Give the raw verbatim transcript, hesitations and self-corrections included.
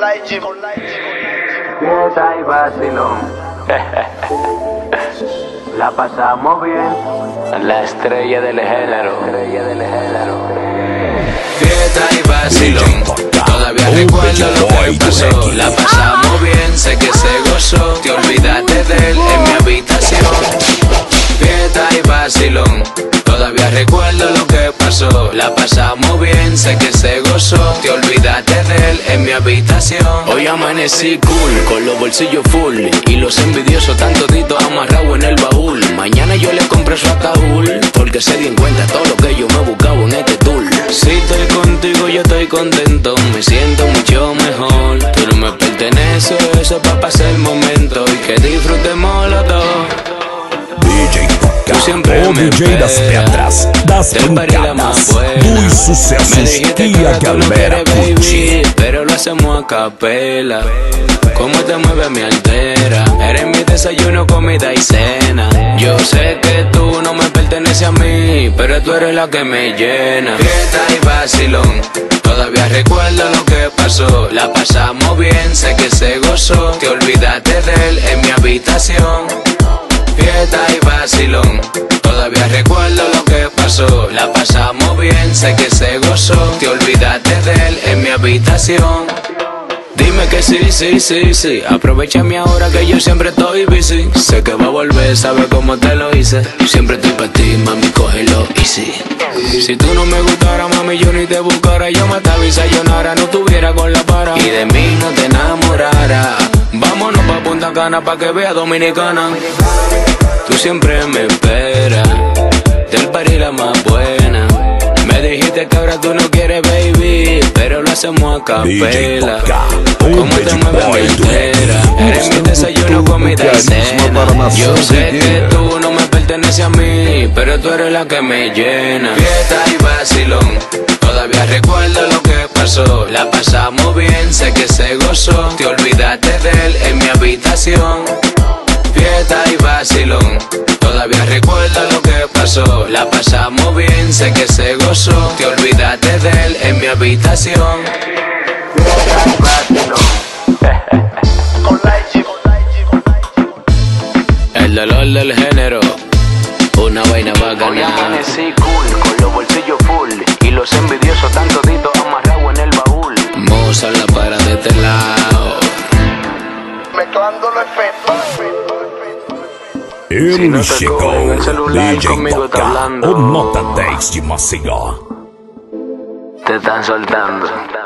Lighty, con Lighty, Fiesta y vacilón. La pasamos bien. La estrella del género. Estrella del género. Fiesta y vacilón. Todavía recuerdo lo que pasó. La pasamos bien, sé que se gozó. Te olvidaste de él en mi habitación. Fiesta y vacilón. Todavía recuerdo lo que pasó. La pasamos bien, sé que se gozó. Te olvidaste de él en mi habitación. Hoy amanecí cool, con los bolsillos full y los envidiosos tan toditos amarrados en el baúl. Mañana yo le compré su ataúd, porque se dio en cuenta todo lo que yo me buscaba en este tour. Si estoy contigo yo estoy contento, me siento mucho mejor. Tú no me perteneces, eso es para pasar el momento y que disfrutemos los dos. D J o D J das pedras, das pancadas, dos sucessos que a galera curte. Pero lo hacemos a capela. Cómo te mueves me altera. Eres mi desayuno, comida y cena. Yo sé que tú no me perteneces a mí, pero tú eres la que me llena. Fiesta y vacilón. Todavía recuerdo lo que pasó. La pasamos bien, sé que se gozó. Te olvidaste de él en mi habitación. Fiesta y vacilón. Todavía recuerdo lo que pasó. La pasamos bien, sé que se gozó. Te olvidaste de él en mi habitación. Dime que sí, sí, sí, sí. Aprovechame ahora que yo siempre estoy busy. Sé que va a volver, sabe cómo te lo hice. Siempre estoy para ti, mami, cógelo easy. Si tú no me gustara, mami, yo ni te buscara. Yo mataba y sayonara, no tuviera con la para. Y de mí no te enamorara. Vámonos pa' Punta Cana pa' que vea Dominicana. Tú siempre me esperas, del party la más buena. Me dijiste que ahora tú no quieres, baby, pero lo hacemos a capela. Cómo te mueves me entera. Eres mi desayuno, comida y cena. Yo sé que tú no me perteneces a mí, pero tú eres la que me llena. Fiesta y vacilón. Todavía recuerdo lo que pasó. La pasamos bien, sé que se gozó. Te olvidaste de él en mi habitación. Fiesta y vacilón. Todavía recuerdo lo que pasó. La pasamos bien, sé que se gozó. Te olvidaste de él en mi habitación. Fiesta y vacilón. con Lighty, con Lighty, con Lighty. El dolor del género, una vaina Hoy bacana. amanecí cool, con los bolsillos full y los envidiosos tan toditos amarrados en el baúl. Moza la para de este lado. Mezclando los efectos. Ele te chegou, cobrem el celular, D J conmigo tá Toca, hablando. o Nota dez de Maceió. Te están soltando.